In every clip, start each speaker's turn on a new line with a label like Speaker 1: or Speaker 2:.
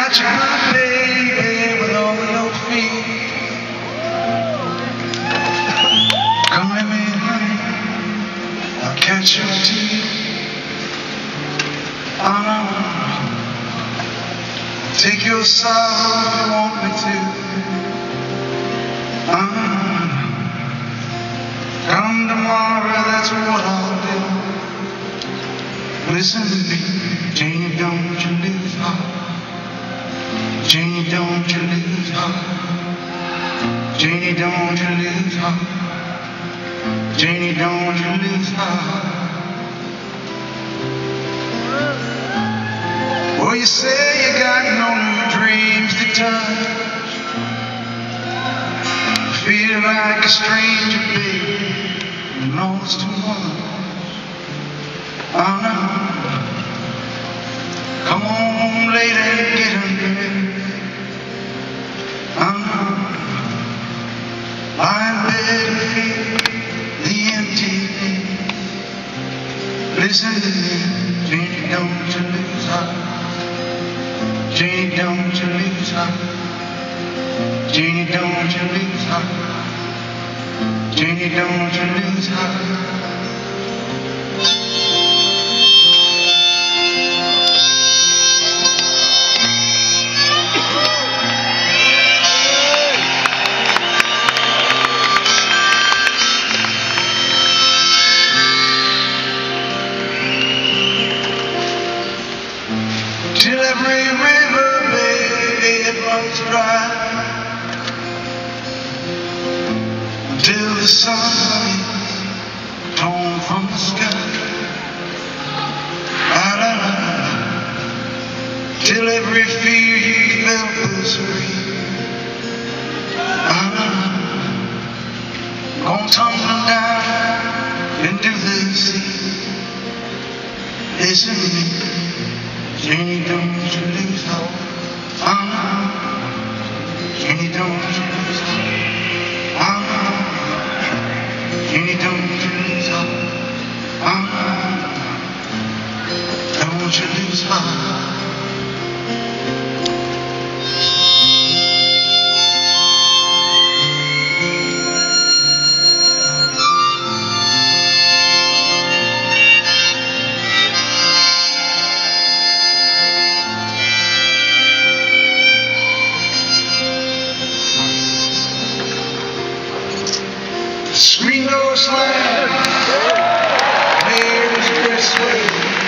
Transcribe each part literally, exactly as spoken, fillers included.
Speaker 1: got you, my baby, with all your feet. Come with me, honey, I'll catch your teeth. Uh, take your sorrow if you want me to. Uh, come tomorrow, that's what I'll do. Listen to me, Janey, don't you lose heart. Janey, don't you lose heart. Janey, don't you lose heart. Janey, don't you lose heart. Well, you say you got no new dreams to touch. Feel like a stranger, baby, who knows too much. Oh no. Come on, lady, get undressed. Oh no. Lie in bed and feel the emptiness. Listen to me, Janey, don't you lose heart. Janey, don't you lose heart. Janey, don't you lose heart. Janey, don't you lose heart. Till every river, baby, it runs dry. Until the sun is torn from the sky. La, la, la. Till every fear you felt was free. La, la, la. Gonna tumble down into the sea. Listen to me, Janey, don't you lose hope. Oh no. Janey, don't you lose hope. Oh no. Janey, don't you lose hope. Oh no. Don't you lose hope. Screen door slam, there's Christmas.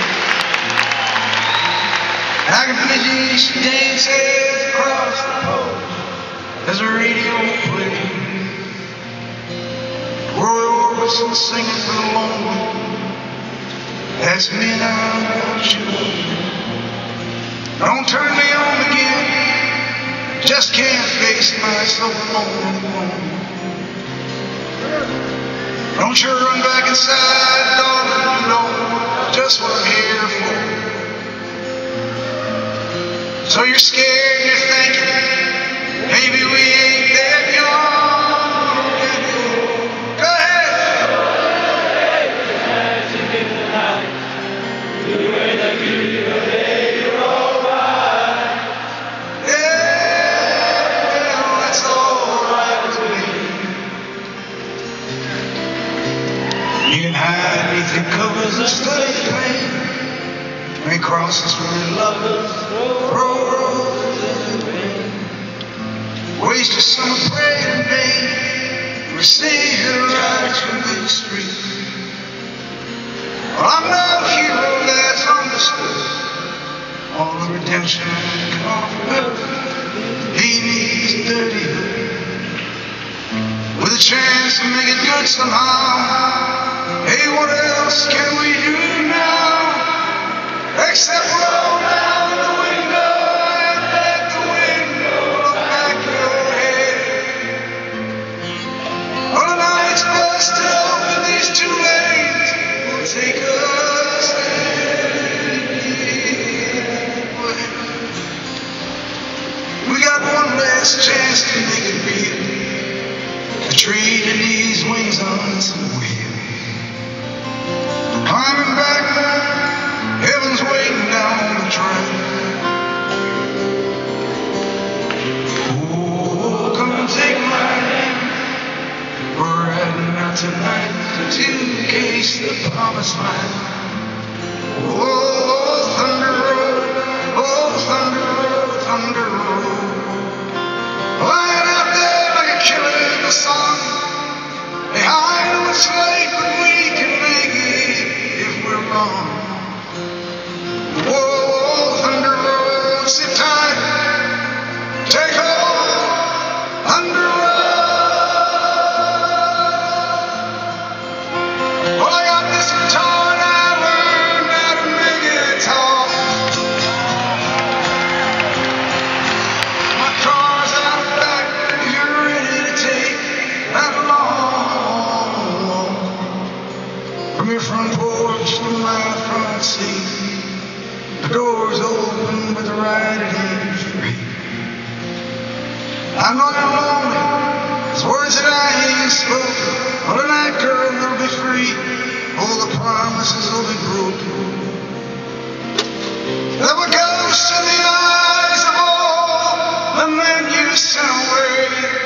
Speaker 1: Like a pigeon, she dances across the pole as a radio plays. Roy Orbison singing for the lonely. Ask me now what you want. Don't turn me on again. Just can't face my soul anymore. Don't you run back inside, darling, you know just what I'm here for. So you're scared, you're thinking, maybe we ain't that young. Go ahead. Yeah, well, that's all right with me. You can hide beneath the covers of study pain. Rain crosses where lovers throw roses in the rain. Waste your summer praying in vain. Receive your right from the street. Well, I'm no hero that's understood. All the redemption can offer. He needs a dirty hood with a chance to make it good somehow. Hey, what else can we do now except roll down the window and let the window look back your head? Oh, the night's busted open, these two lanes will take us anywhere. We got one last chance to make it real, to trade in these wings on some wheels. Climbing back, heaven's waiting down the track. reach the promised land. Oh, thunder road, oh, thunder road, thunder road. Lying out there like a killer in the sun. They hide on its late, but we can make it if we're wrong. Oh, thunder road, sit tight, take hold, thunder road. Well, I got this guitar and I learned how to make it talk. My car's out back if you're ready to take that long walk. From your front porch to my front seat, the door's open but the ride it is free. I know you're lonely, there's words that I ain't spoken. Well, tonight, girl, you'll be free. All the promises will be broken. There were ghosts in the eyes of all the men you sent away.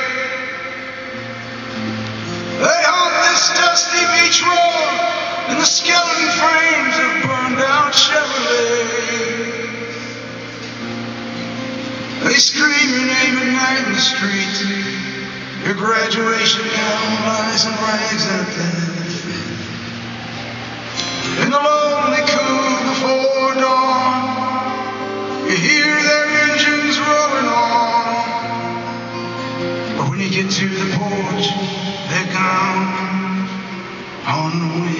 Speaker 1: They haunt this dusty beach road in the skeleton frames of burned out Chevrolets. They scream your name at night in the street. Your graduation gown lies in rags out there. In the lonely cool before dawn, you hear their engines roaring on. But when you get to the porch, they're gone on the wind.